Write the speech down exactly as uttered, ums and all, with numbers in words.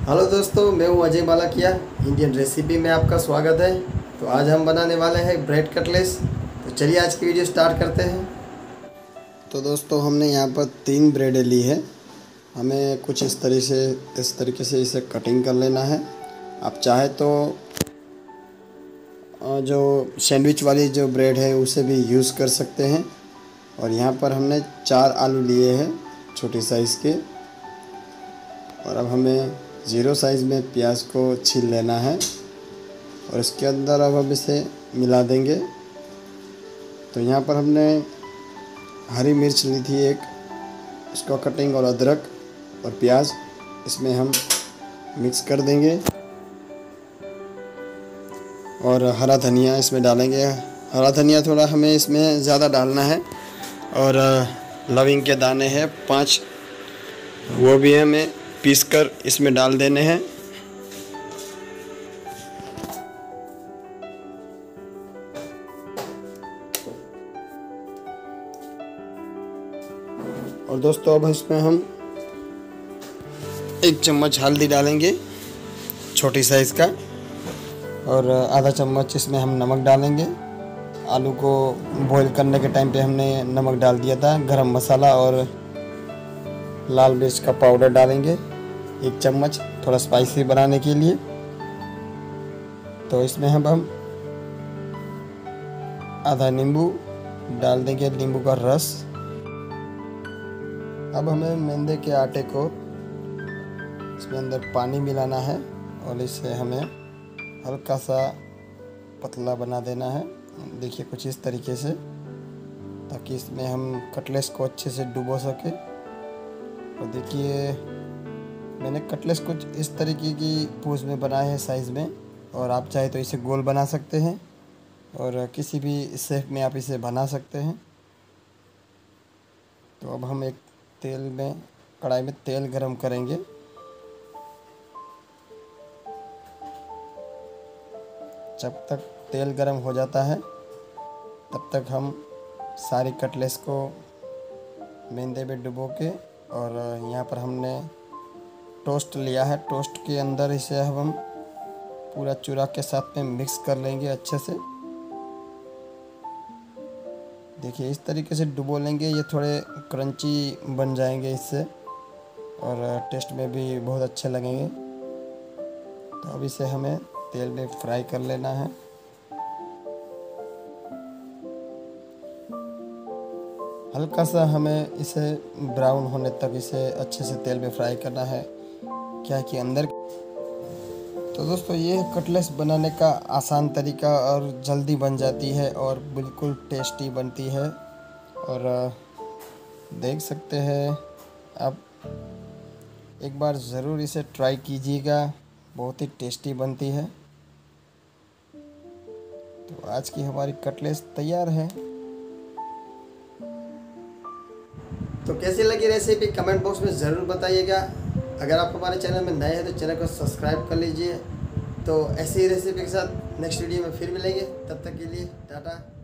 Hello दोस्तों, मैं हूं अजय मालाकिया। इंडियन रेसिपी में आपका स्वागत है। तो आज हम बनाने वाले हैं ब्रेड कटलेस। तो चलिए आज की वीडियो स्टार्ट करते हैं। तो दोस्तों, हमने यहाँ पर तीन ब्रेडें ली है। हमें कुछ इस तरह से इस तरीके से इसे कटिंग कर लेना है। आप चाहे तो जो सैंडविच वाली जो ब्रेड है उसे भी यूज़ कर सकते हैं। और यहाँ पर हमने चार आलू लिए हैं छोटी साइज़ के। और अब हमें ज़ीरो साइज़ में प्याज को छील लेना है और इसके अंदर अब हम इसे मिला देंगे। तो यहाँ पर हमने हरी मिर्च ली थी एक, उसका कटिंग, और अदरक और प्याज इसमें हम मिक्स कर देंगे। और हरा धनिया इसमें डालेंगे। हरा धनिया थोड़ा हमें इसमें ज़्यादा डालना है। और लविंग के दाने हैं पाँच, वो भी हमें पीसकर इसमें डाल देने हैं। और दोस्तों, अब इसमें हम एक चम्मच हल्दी डालेंगे छोटी साइज़ का, और आधा चम्मच इसमें हम नमक डालेंगे। आलू को बॉईल करने के टाइम पे हमने नमक डाल दिया था। गरम मसाला और लाल मिर्च का पाउडर डालेंगे एक चम्मच, थोड़ा स्पाइसी बनाने के लिए। तो इसमें हम हम आधा नींबू डाल देंगे, नींबू का रस। अब हमें मैदे के आटे को इसमें अंदर पानी मिलाना है और इसे हमें हल्का सा पतला बना देना है। देखिए कुछ इस तरीके से, ताकि इसमें हम कटलेस को अच्छे से डुबो सके। और देखिए मैंने कटलेस कुछ इस तरीके की पोज में बनाए हैं साइज़ में। और आप चाहे तो इसे गोल बना सकते हैं और किसी भी शेप में आप इसे बना सकते हैं। तो अब हम एक तेल में कढ़ाई में तेल गरम करेंगे। जब तक तेल गरम हो जाता है तब तक हम सारी कटलेस को मैदे में डुबो के, और यहाँ पर हमने टोस्ट लिया है, टोस्ट के अंदर इसे हम पूरा चूरा के साथ में मिक्स कर लेंगे अच्छे से। देखिए इस तरीके से डुबो लेंगे, ये थोड़े क्रंची बन जाएंगे इससे, और टेस्ट में भी बहुत अच्छे लगेंगे। तो अब इसे हमें तेल में फ्राई कर लेना है। हल्का सा हमें इसे ब्राउन होने तक इसे अच्छे से तेल में फ्राई करना है, क्या कि अंदर। तो दोस्तों, ये कटलेस बनाने का आसान तरीका और जल्दी बन जाती है और बिल्कुल टेस्टी बनती है। और देख सकते हैं आप, एक बार ज़रूर इसे ट्राई कीजिएगा, बहुत ही टेस्टी बनती है। तो आज की हमारी कटलेस तैयार है। तो कैसी लगी रेसिपी कमेंट बॉक्स में ज़रूर बताइएगा। अगर आप हमारे चैनल में नए हैं तो चैनल को सब्सक्राइब कर लीजिए। तो ऐसी ही रेसिपी के साथ नेक्स्ट वीडियो में फिर मिलेंगे। तब तक के लिए टाटा।